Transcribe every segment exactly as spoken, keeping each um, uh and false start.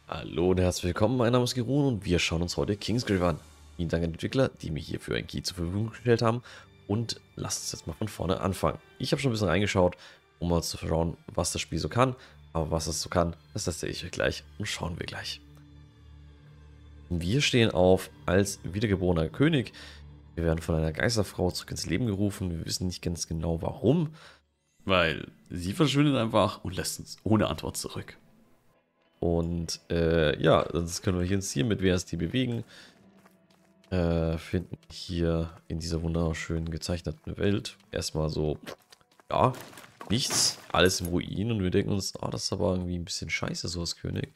Hallo und herzlich willkommen, mein Name ist Gerun und wir schauen uns heute Kingsgrave an. Vielen Dank an die Entwickler, die mir hierfür ein Key zur Verfügung gestellt haben, und lasst uns jetzt mal von vorne anfangen. Ich habe schon ein bisschen reingeschaut, um mal zu schauen, was das Spiel so kann, aber was es so kann, das erzähle ich euch gleich und schauen wir gleich. Wir stehen auf als wiedergeborener König. Wir werden von einer Geisterfrau zurück ins Leben gerufen, wir wissen nicht ganz genau warum, Weil sie verschwindet einfach und lässt uns ohne Antwort zurück. und äh, ja, das können wir hier ins Ziel mit W S D bewegen. Äh, finden hier in dieser wunderschönen gezeichneten Welt erstmal so, ja, nichts, alles im Ruin, und wir denken uns, ah, das ist aber irgendwie ein bisschen scheiße so als König.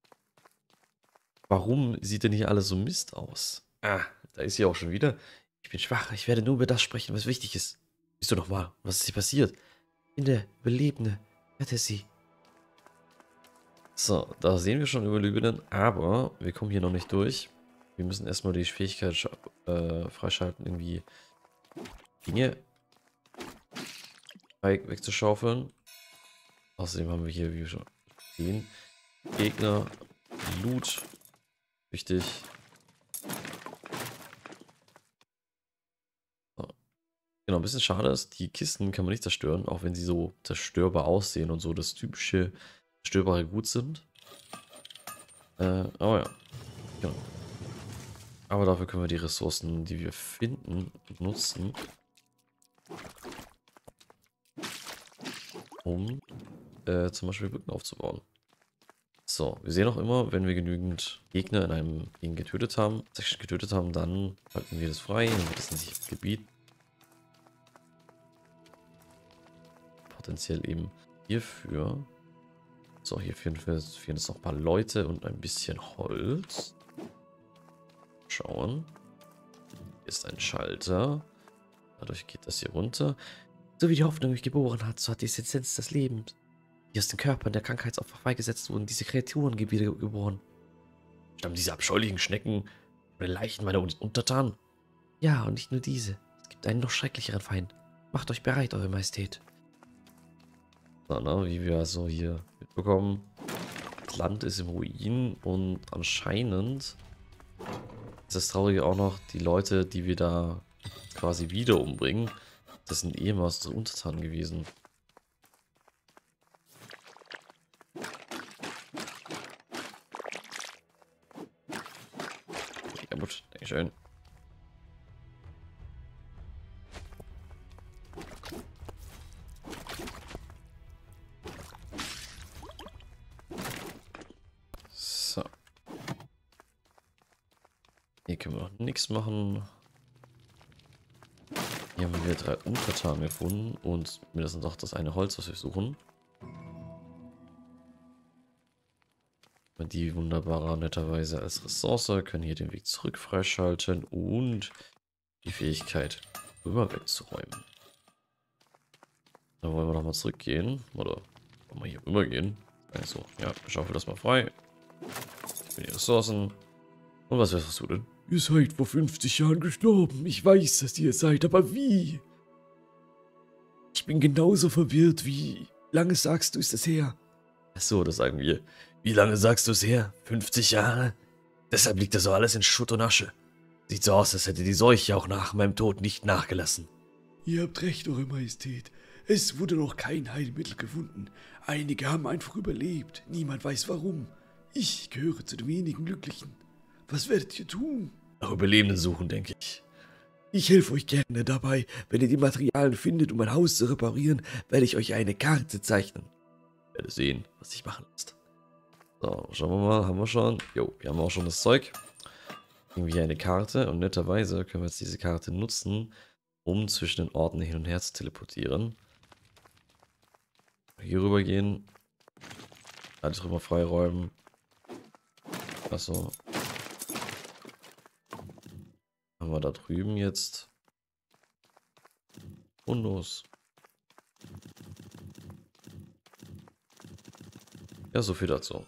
Warum sieht denn hier alles so Mist aus? Ah, da ist sie auch schon wieder. Ich bin schwach, ich werde nur über das sprechen, was wichtig ist. Bist du noch mal, was ist hier passiert? In der Überlebende, rette sie. So, da sehen wir schon Überlebenden, aber wir kommen hier noch nicht durch. Wir müssen erstmal die Fähigkeit äh, freischalten, irgendwie Dinge wegzuschaufeln. Außerdem haben wir hier, wie wir schon sehen, Gegner, Loot, wichtig. So. Genau, ein bisschen schade ist, die Kisten kann man nicht zerstören, auch wenn sie so zerstörbar aussehen und so das typische zerstörbare Gut sind. Äh, aber ja, genau. Aber dafür können wir die Ressourcen, die wir finden, nutzen, um äh, zum Beispiel Brücken aufzubauen. So, wir sehen auch immer, wenn wir genügend Gegner in einem Ding getötet haben, getötet haben, dann halten wir das frei, dann wird das ein sicheres Gebiet. Potenziell eben hierfür. So, hier fehlen, fehlen jetzt noch ein paar Leute und ein bisschen Holz. Schauen. Hier ist ein Schalter. Dadurch geht das hier runter. So wie die Hoffnung mich geboren hat, so hat die Essenz des Lebens, die aus den Körpern der Krankheitsopfer freigesetzt wurden, diese Kreaturen wieder geboren. Stammen diese abscheulichen Schnecken oder Leichen meiner Untertanen? Ja, und nicht nur diese. Es gibt einen noch schrecklicheren Feind. Macht euch bereit, Eure Majestät. So, na, wie wir also hier mitbekommen, das Land ist im Ruin und anscheinend ist das Traurige auch noch, die Leute, die wir da quasi wieder umbringen, das sind ehemals unsere Untertanen gewesen. Ja gut, Dankeschön. So. Hier können wir noch nichts machen. Hier haben wir drei Untertanen gefunden und mindestens auch das eine Holz, was wir suchen. Die wunderbarer netterweise als Ressource können hier den Weg zurück freischalten und die Fähigkeit rüber wegzuräumen. Dann wollen wir nochmal zurückgehen. Oder wollen wir hier rüber gehen? Also, ja, schaufel das mal frei. Ich bin die Ressourcen. Und was wirst du denn? Ihr seid vor fünfzig Jahren gestorben. Ich weiß, dass ihr seid, aber wie? Ich bin genauso verwirrt wie... Lange sagst du, ist es her? Achso, das sagen wir. Wie lange sagst du es her? fünfzig Jahre? Deshalb liegt das so alles in Schutt und Asche. Sieht so aus, als hätte die Seuche auch nach meinem Tod nicht nachgelassen. Ihr habt recht, Eure Majestät. Es wurde noch kein Heilmittel gefunden. Einige haben einfach überlebt. Niemand weiß warum. Ich gehöre zu den wenigen Glücklichen. Was werdet ihr tun? Nach Überlebenden suchen, denke ich. Ich helfe euch gerne dabei. Wenn ihr die Materialien findet, um mein Haus zu reparieren, werde ich euch eine Karte zeichnen. Ich werde sehen, was sich machen lässt. So, schauen wir mal, haben wir schon. Jo, wir haben auch schon das Zeug. Irgendwie eine Karte, und netterweise können wir jetzt diese Karte nutzen, um zwischen den Orten hin und her zu teleportieren. Hier rüber gehen. Alles rüber freiräumen. Achso. Haben wir da drüben jetzt. Und los. Ja, so viel dazu.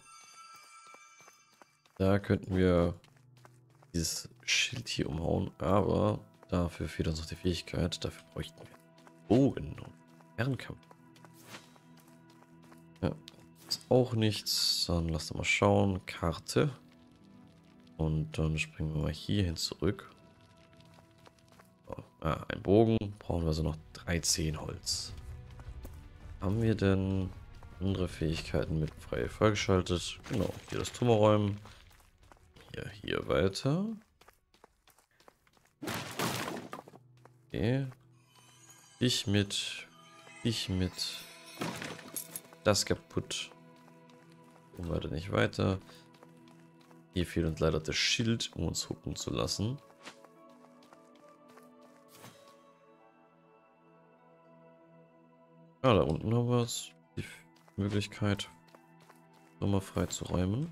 Da könnten wir dieses Schild hier umhauen, aber dafür fehlt uns noch die Fähigkeit. Dafür bräuchten wir Bogen und Fernkampf. Ja, auch nichts. Dann lass doch mal schauen. Karte. Und dann springen wir mal hierhin zurück. So, ah, ein Bogen. Brauchen wir also noch dreizehn Holz. Haben wir denn andere Fähigkeiten mit frei freigeschaltet? Genau, hier das Turmräumen. Hier, hier weiter. Okay. Ich mit. Ich mit. Das kaputt. Und weiter nicht weiter. Hier fehlt uns leider das Schild, um uns hucken zu lassen. Ah, da unten haben wir die Möglichkeit, nochmal frei zu räumen.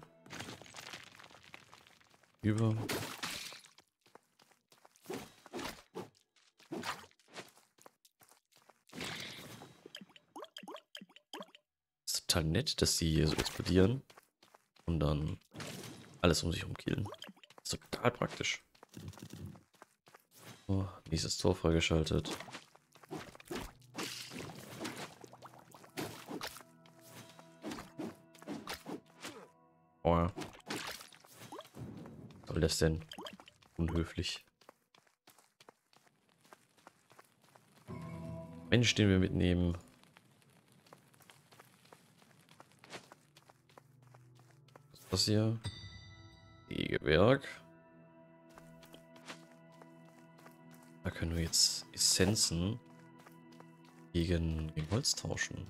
Über. Ist total nett, dass sie hier so explodieren und dann alles um sich umkielen. Ist total praktisch. So, nächstes Tor freigeschaltet. Oh ja. Was soll das denn? Unhöflich. Mensch, den wir mitnehmen. Was ist das hier? Sägewerk. Da können wir jetzt Essenzen gegen, gegen Holz tauschen.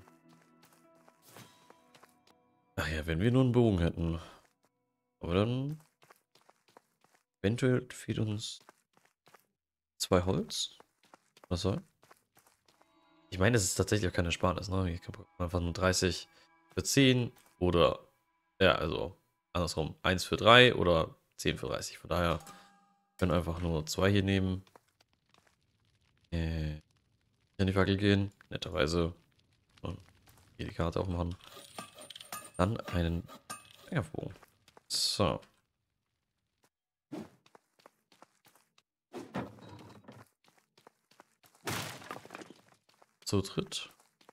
Ach ja, wenn wir nur einen Bogen hätten. Aber dann eventuell fehlt uns zwei Holz. Was soll? Ich meine, das ist tatsächlich auch keine Ersparnis, ne? Hier kann man einfach nur dreißig für zehn oder ja, also andersrum, eins für drei oder zehn für dreißig. Von daher können wir einfach nur zwei hier nehmen. Äh, in die Fackel gehen, netterweise. Und hier die Karte aufmachen. Dann einen Feuerbogen. So. Zutritt.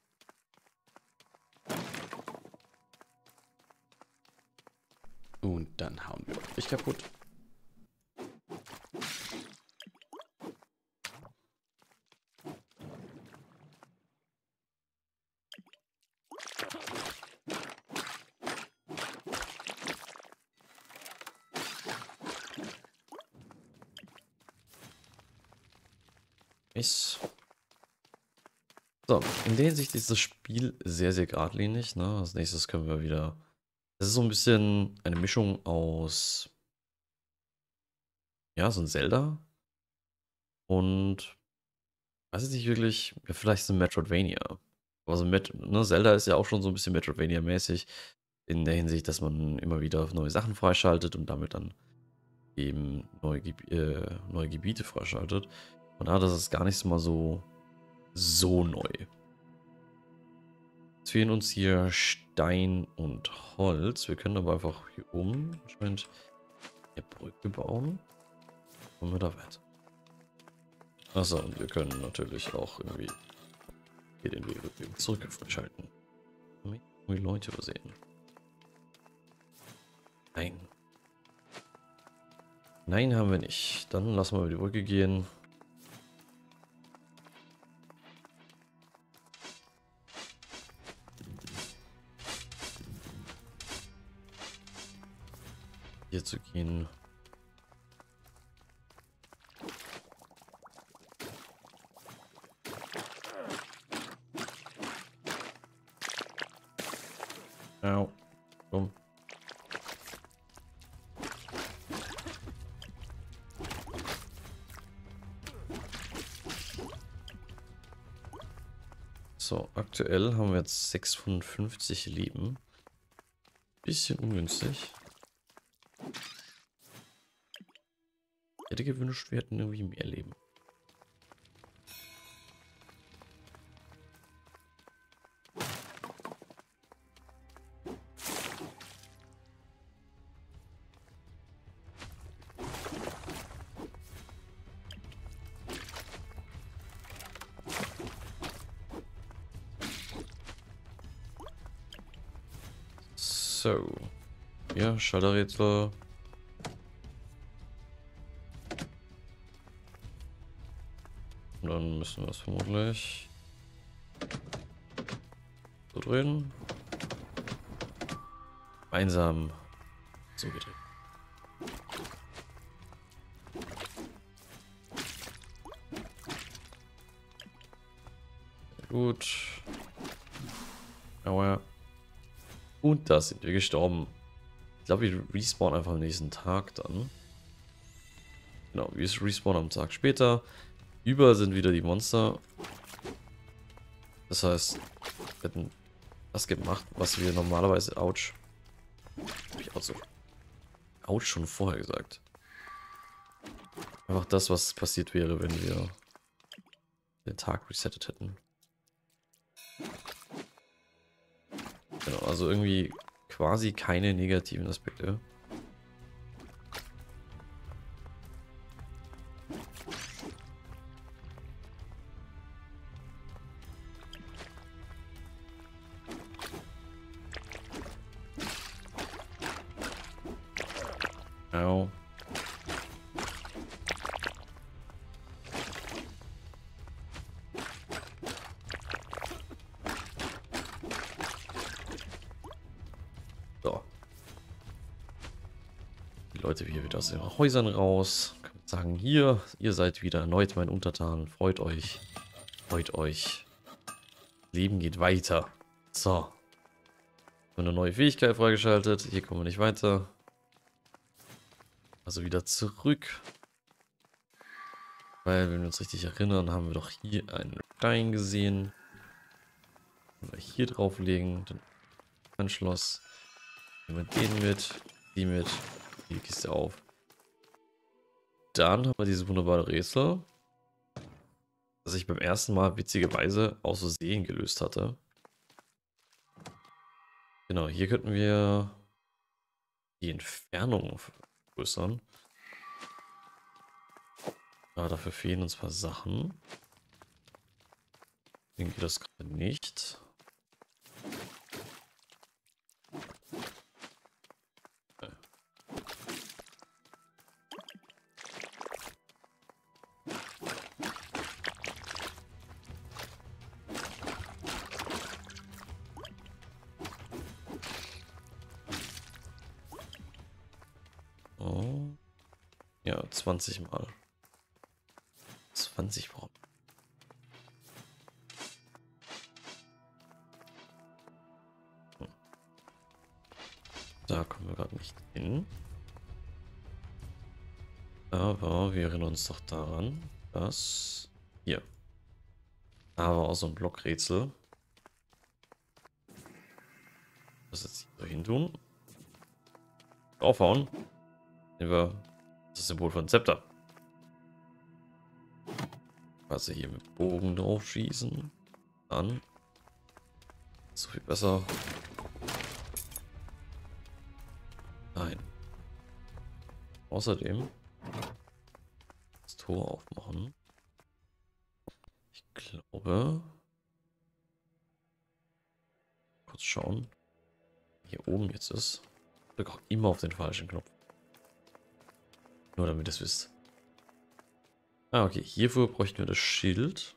Und dann hauen wir dich kaputt. Ist. So, in der Hinsicht ist das Spiel sehr, sehr geradlinig. Ne? Als nächstes können wir wieder. Es ist so ein bisschen eine Mischung aus. Ja, so ein Zelda. Und. Weiß ich nicht wirklich. Ja, vielleicht so ein Metroidvania. Aber so Met ne, Zelda ist ja auch schon so ein bisschen Metroidvania-mäßig. In der Hinsicht, dass man immer wieder neue Sachen freischaltet und damit dann eben neue, Geb äh, neue Gebiete freischaltet. Und da, das ist gar nicht mal so. So neu. Es fehlen uns hier Stein und Holz. Wir können aber einfach hier oben anscheinend eine Brücke bauen. Kommen wir da weiter. Achso, und wir können natürlich auch irgendwie hier den Weg zurück freischalten. Haben wir die Leute übersehen? Nein. Nein, haben wir nicht. Dann lassen wir über die Brücke gehen. Hier zu gehen. Au. Komm. So, aktuell haben wir jetzt sechshundertfünfzig Leben. Bisschen ungünstig. Ich hätte gewünscht, wir hätten irgendwie mehr Leben. So. Hier, Schalterrätsel. Und dann müssen wir es vermutlich so drehen. Einsam so gedreht. Sehr gut. Aua. Und da sind wir gestorben. Ich glaube, wir respawnen einfach am nächsten Tag dann. Genau, wir respawnen am Tag später. Überall sind wieder die Monster. Das heißt, wir hätten das gemacht, was wir normalerweise... Autsch. Hab ich auch so... Autsch schon vorher gesagt. Einfach das, was passiert wäre, wenn wir den Tag resettet hätten. Genau, also irgendwie quasi keine negativen Aspekte. Au. So. Die Leute hier wieder aus ihren Häusern raus. Kann man sagen, hier, ihr seid wieder erneut mein Untertan. Freut euch. Freut euch. Leben geht weiter. So. Eine neue Fähigkeit freigeschaltet. Hier kommen wir nicht weiter. Also wieder zurück. Weil, wenn wir uns richtig erinnern, haben wir doch hier einen Stein gesehen. Wenn wir hier drauflegen, dann Anschloss. Nehmen wir den mit, die mit, die Kiste auf. Dann haben wir dieses wunderbare Rätsel, das ich beim ersten Mal witzigerweise aus Versehen gelöst hatte. Genau, hier könnten wir die Entfernung vergrößern. Aber dafür fehlen uns ein paar Sachen. Deswegen geht das gerade nicht. Oh. Ja, zwanzig Mal. zwanzig brauchen. Hm. Da kommen wir gerade nicht hin. Aber wir erinnern uns doch daran, dass hier. Da war auch so ein Blockrätsel. Das jetzt hier so hin tun. Aufhauen. Nehmen wir das Symbol von Zepter. Also hier mit Bogen drauf schießen. Dann. So viel besser. Nein. Außerdem das Tor aufmachen. Ich glaube. Kurz schauen. Hier oben jetzt ist. Ich drücke auch immer auf den falschen Knopf. Nur damit ihr es wisst. Ah, okay. Hierfür bräuchten wir das Schild.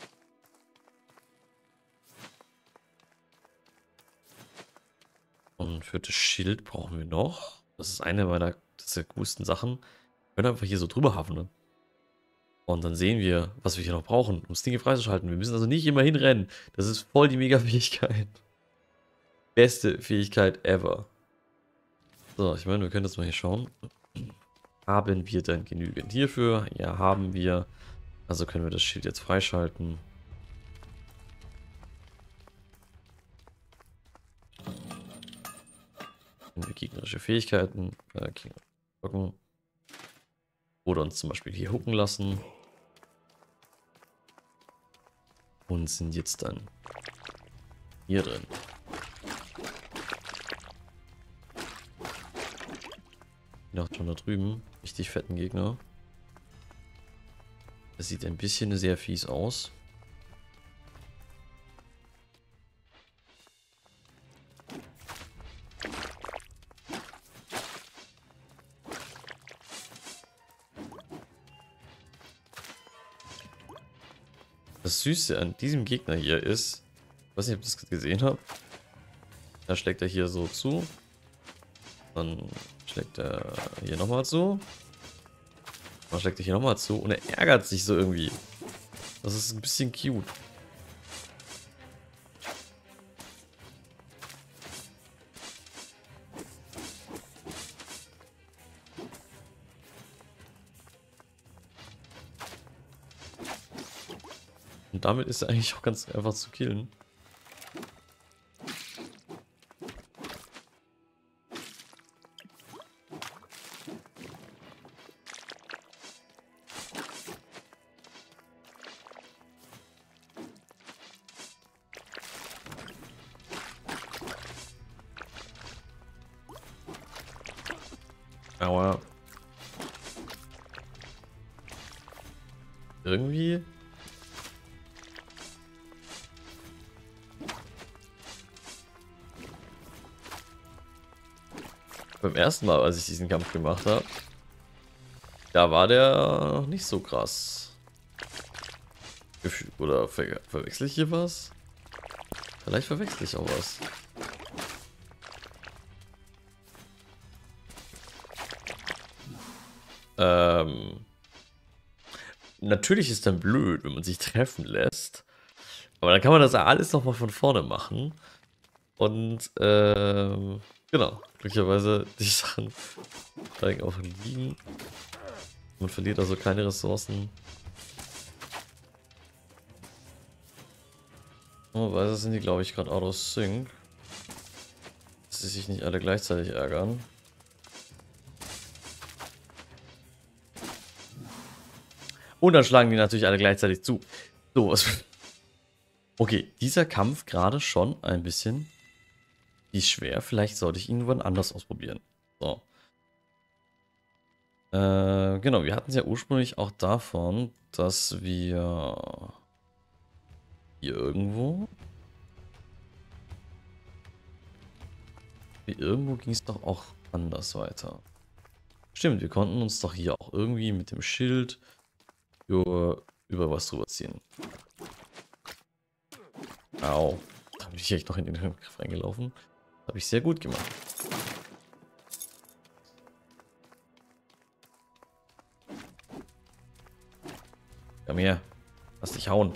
Und für das Schild brauchen wir noch. Das ist eine meiner der coolsten Sachen. Wir können einfach hier so drüber hafen. Ne? Und dann sehen wir, was wir hier noch brauchen, um das Ding freizuschalten. Wir müssen also nicht immer hinrennen. Das ist voll die Mega-Fähigkeit. Beste Fähigkeit ever. So, ich meine, wir können jetzt mal hier schauen. Haben wir denn genügend hierfür? Ja, haben wir. Also können wir das Schild jetzt freischalten. Wenn wir gegnerische Fähigkeiten äh, gucken. Oder uns zum Beispiel hier hucken lassen. Und sind jetzt dann hier drin. Noch schon da drüben. Richtig fetten Gegner. Das sieht ein bisschen sehr fies aus. Das Süße an diesem Gegner hier ist, ich weiß nicht, ob ihr das gesehen habt. Da schlägt er hier so zu. Dann schlägt er hier nochmal zu. Dann schlägt er hier nochmal zu. Und er ärgert sich so irgendwie. Das ist ein bisschen cute. Und damit ist er eigentlich auch ganz einfach zu killen. Aua. Irgendwie... Beim ersten Mal, als ich diesen Kampf gemacht habe, da war der noch nicht so krass. Gefühl, oder ver verwechsel ich hier was? Vielleicht verwechsel ich auch was. Ähm, natürlich ist dann blöd, wenn man sich treffen lässt. Aber dann kann man das alles nochmal von vorne machen. Und, ähm, genau. Glücklicherweise, die Sachen steigen auch liegen. Man verliert also keine Ressourcen. Oh, weil das sind die, glaube ich, gerade out of sync. Dass sie sich nicht alle gleichzeitig ärgern. Und dann schlagen die natürlich alle gleichzeitig zu. So, was. Okay, dieser Kampf gerade schon ein bisschen wie schwer. Vielleicht sollte ich ihn wann anders ausprobieren. So. Äh, genau, wir hatten es ja ursprünglich auch davon, dass wir hier irgendwo. Hier irgendwo ging es doch auch anders weiter. Stimmt, wir konnten uns doch hier auch irgendwie mit dem Schild über, über was drüber ziehen. Au. Da bin ich echt noch in den Griff reingelaufen. Habe ich sehr gut gemacht. Komm her. Lass dich hauen.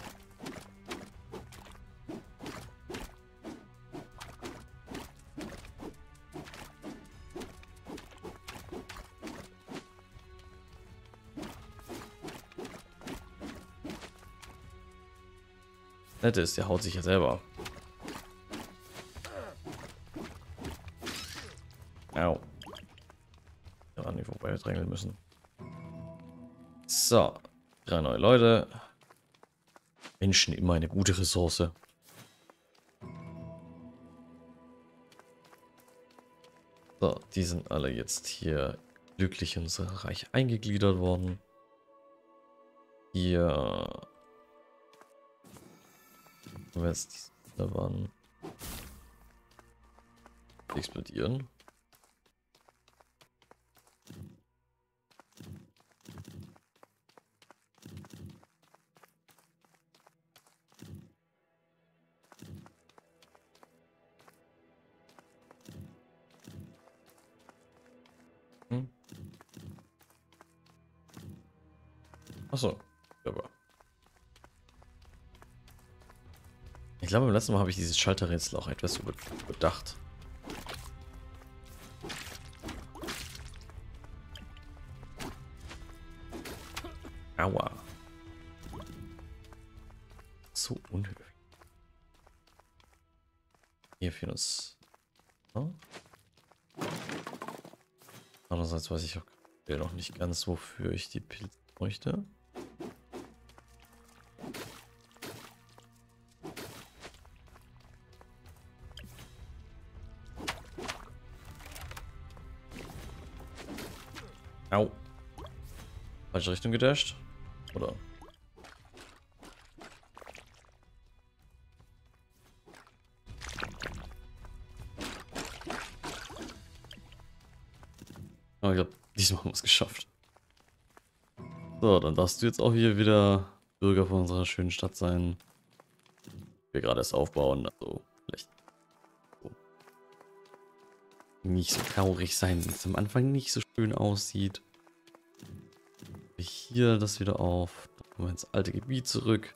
Nett ist, der haut sich ja selber. Au. Da waren die vorbei drängeln müssen. So. Drei neue Leute. Menschen immer eine gute Ressource. So, die sind alle jetzt hier glücklich in unser Reich eingegliedert worden. Hier. Wenn wir jetzt da waren. Explodieren. Hm. Achso, aber. Ich glaube, beim letzten Mal habe ich dieses Schalterrätsel auch etwas überdacht. Aua. So unhöflich. Hier für uns. Oh. Andererseits weiß ich auch noch nicht ganz, wofür ich die Pilze bräuchte. Au. Falsche Richtung gedasht? Oder? Aber ich glaube, diesmal haben wir es geschafft. So, dann darfst du jetzt auch hier wieder Bürger von unserer schönen Stadt sein. Wir gerade erst aufbauen, also vielleicht so nicht so traurig sein, wenn es am Anfang nicht so schön aussieht. Hier das wieder auf. Dann kommen wir ins alte Gebiet zurück.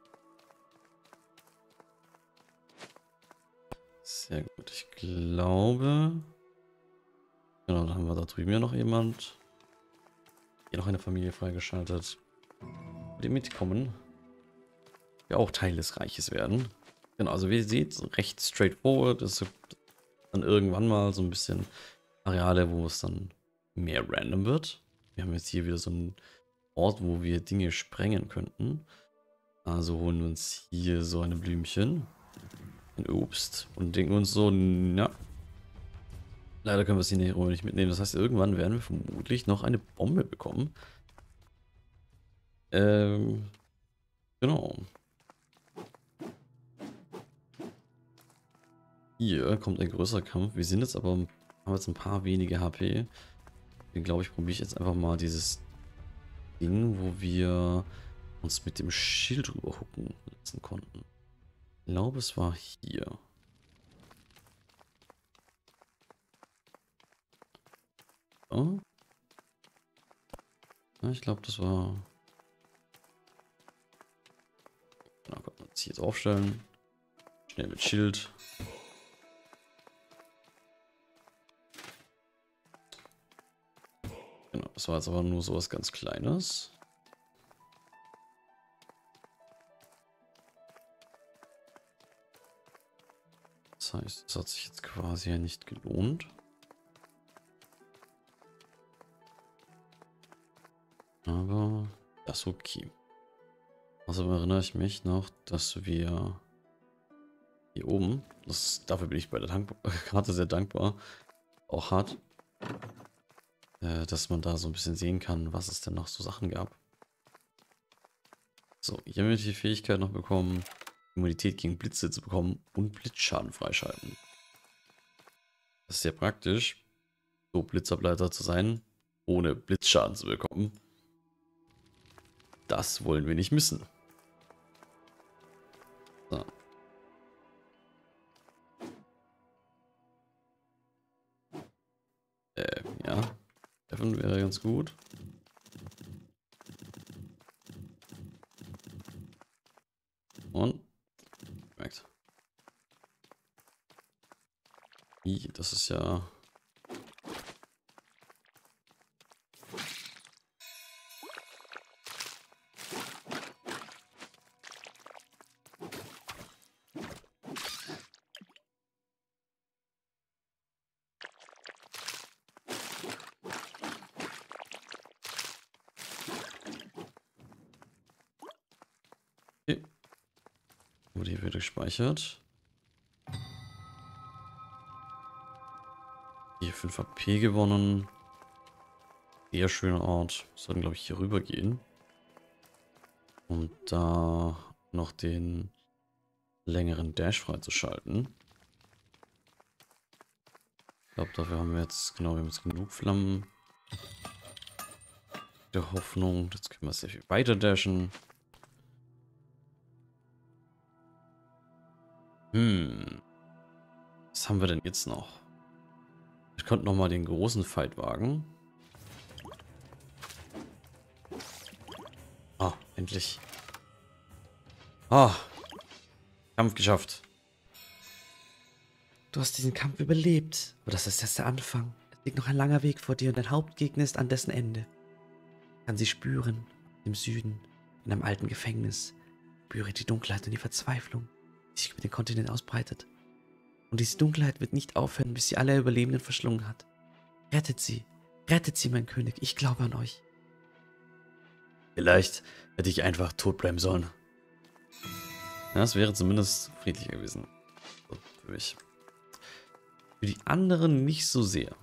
Sehr gut, ich glaube. Genau, dann haben wir da drüben ja noch jemand. Hier noch eine Familie freigeschaltet. Die mitkommen. Die auch Teil des Reiches werden. Genau, also wie ihr seht, recht straightforward. Es gibt dann irgendwann mal so ein bisschen Areale, wo es dann mehr random wird. Wir haben jetzt hier wieder so einen Ort, wo wir Dinge sprengen könnten. Also holen wir uns hier so eine Blümchen. Ein Obst. Und denken uns so, na. Leider können wir es hier nicht mitnehmen. Das heißt, irgendwann werden wir vermutlich noch eine Bombe bekommen. Ähm. Genau. Hier kommt ein größerer Kampf. Wir sind jetzt aber, haben jetzt ein paar wenige H P. Deswegen glaube ich, probiere ich jetzt einfach mal dieses Ding, wo wir uns mit dem Schild rüberhucken lassen konnten. Ich glaube, es war hier. So. Ja, ich glaube, das war... Na, können wir uns hier jetzt aufstellen. Schnell mit Schild. Genau, das war jetzt aber nur so was ganz Kleines. Das heißt, es hat sich jetzt quasi ja nicht gelohnt. Aber das ist okay. Außerdem erinnere ich mich noch, dass wir hier oben, das, dafür bin ich bei der Dank Karte sehr dankbar, auch hat, äh, dass man da so ein bisschen sehen kann, was es denn noch so Sachen gab. So, hier haben wir die Fähigkeit noch bekommen, Immunität gegen Blitze zu bekommen und Blitzschaden freischalten. Das ist sehr praktisch, so Blitzableiter zu sein, ohne Blitzschaden zu bekommen. Das wollen wir nicht missen. So. Äh, ja. Treffen wäre ganz gut. Und. Merkt. Wie, das ist ja. Okay. Wurde hier wieder gespeichert. Hier fünf H P gewonnen. Sehr schöner Ort. Wir sollten, glaube ich, hier rüber gehen. Um da noch den längeren Dash freizuschalten. Ich glaube, dafür haben wir jetzt, genau, wir haben jetzt genug Flammen. Der Hoffnung, jetzt können wir sehr viel weiter dashen. Hm. Was haben wir denn jetzt noch? Ich könnte noch mal den großen Fight wagen. Ah, endlich. Ah, Kampf geschafft. Du hast diesen Kampf überlebt, aber das ist erst der Anfang. Es liegt noch ein langer Weg vor dir und dein Hauptgegner ist an dessen Ende. Ich kann sie spüren, im Süden, in einem alten Gefängnis. Ich spüre die Dunkelheit und die Verzweiflung, die sich über den Kontinent ausbreitet. Und diese Dunkelheit wird nicht aufhören, bis sie alle Überlebenden verschlungen hat. Rettet sie, rettet sie, mein König, ich glaube an euch. Vielleicht hätte ich einfach tot bleiben sollen. Ja, das wäre zumindest friedlich gewesen. So, für mich. Für die anderen nicht so sehr.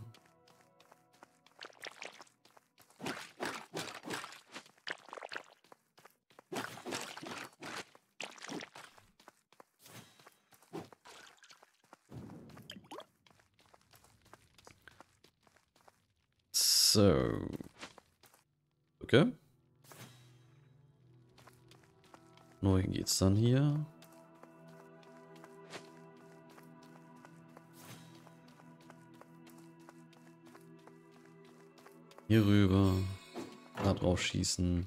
So. Okay. Wohin geht's dann hier? Hier rüber. Da drauf schießen.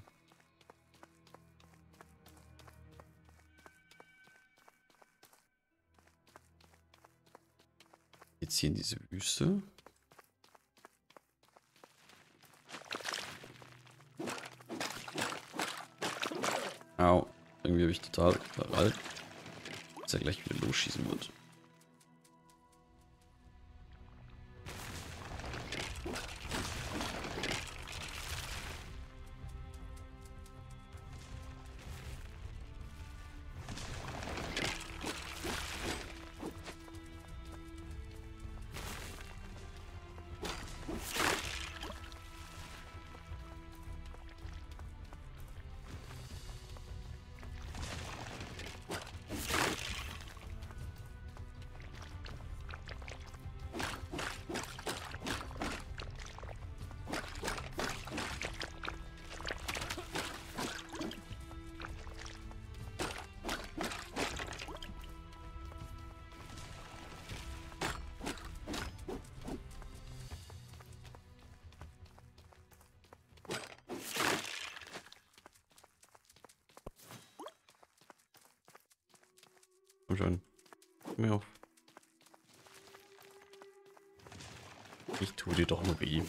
Jetzt hier in diese Wüste. Au. Irgendwie habe ich total überall, dass er gleich wieder losschießen wird. Komm schon. Komm mir auf. Ich tue dir doch nur weh.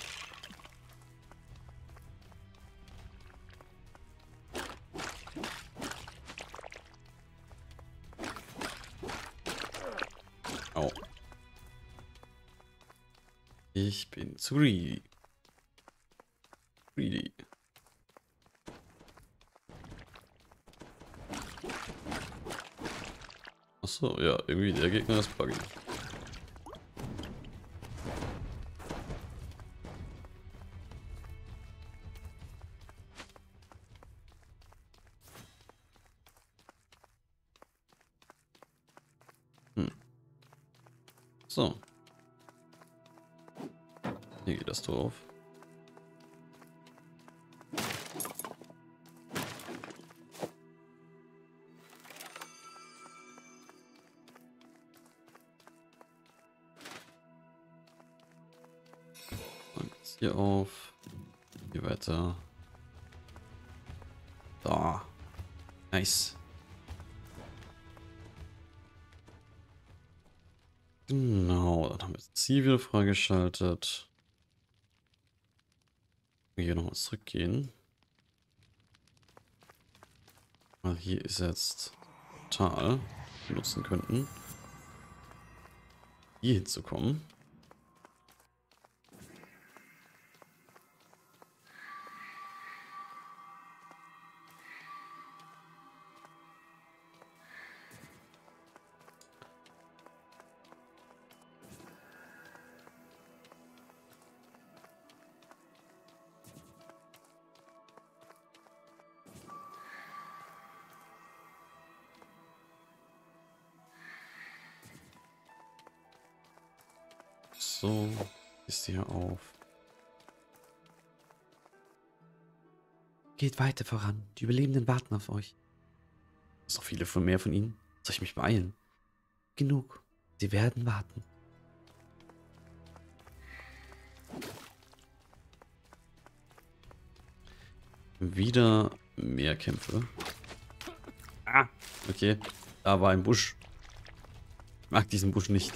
Au. Ich bin zu greedy. Greedy. Achso, ja, irgendwie der Gegner ist buggy. Hm. So. Hier geht das Tor auf. Hier auf. Hier weiter. Da. Nice. Genau, dann haben wir das Ziel wieder freigeschaltet. Hier nochmal zurückgehen. Weil hier ist jetzt Tal, wir nutzen könnten, hier hinzukommen. So, ist hier auf. Geht weiter voran. Die Überlebenden warten auf euch. Ist noch viele von mehr von ihnen. Soll ich mich beeilen? Genug. Sie werden warten. Wieder mehr Kämpfe. Ah, okay. Da war ein Busch. Ich mag diesen Busch nicht.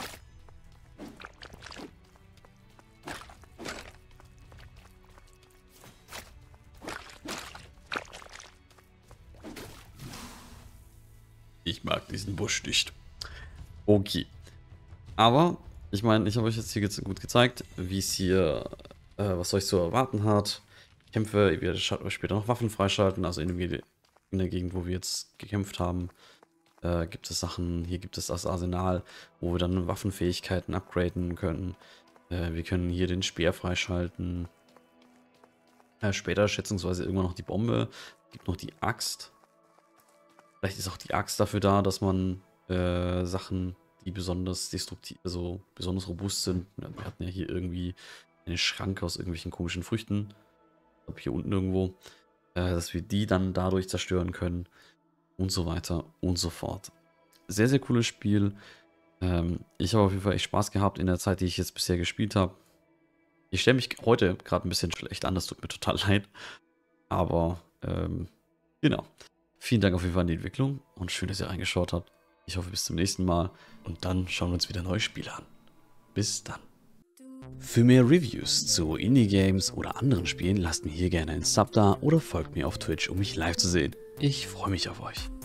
Ich mag diesen Busch nicht. Okay. Aber, ich meine, ich habe euch jetzt hier ge gut gezeigt, wie es hier, äh, was euch zu erwarten hat. Kämpfe, ihr werdet euch später noch Waffen freischalten, also in, dem, in der Gegend, wo wir jetzt gekämpft haben, äh, gibt es Sachen, hier gibt es das Arsenal, wo wir dann Waffenfähigkeiten upgraden können. Äh, wir können hier den Speer freischalten. Äh, später schätzungsweise irgendwann noch die Bombe. Es gibt noch die Axt. Vielleicht ist auch die Axt dafür da, dass man äh, Sachen, die besonders destruktiv, also besonders robust sind. Wir hatten ja hier irgendwie eine Schranke aus irgendwelchen komischen Früchten. Ich glaube hier unten irgendwo. Äh, dass wir die dann dadurch zerstören können. und so weiter und so fort. Sehr, sehr cooles Spiel. Ähm, ich habe auf jeden Fall echt Spaß gehabt in der Zeit, die ich jetzt bisher gespielt habe. Ich stelle mich heute gerade ein bisschen schlecht an, das tut mir total leid. Aber, ähm, genau. Vielen Dank auf jeden Fall an die Entwicklung und schön, dass ihr reingeschaut habt. Ich hoffe, bis zum nächsten Mal und dann schauen wir uns wieder neue Spiele an. Bis dann. Für mehr Reviews zu Indie-Games oder anderen Spielen lasst mir hier gerne einen Sub da oder folgt mir auf Twitch, um mich live zu sehen. Ich freue mich auf euch.